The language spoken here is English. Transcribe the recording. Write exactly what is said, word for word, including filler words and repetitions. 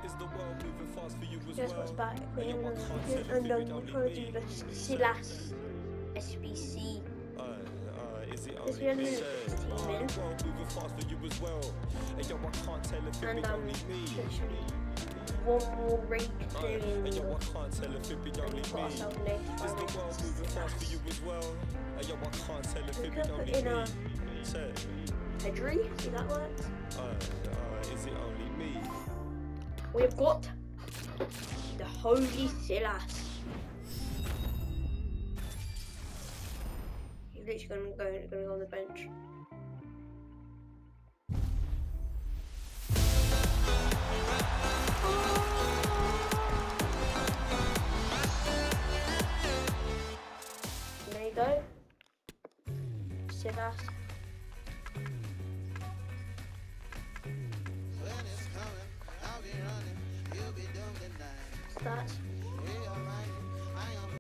Guess what's back? And then we'll probably do the silas S B C. This we only move fifteen in. And um, literally one more raid period. And we've got ourselves an eighty-five We could put in a pedry, see that works? We've got the Holy Silas. He's literally gonna go, gonna go on the bench. There you go. Silas. Stats.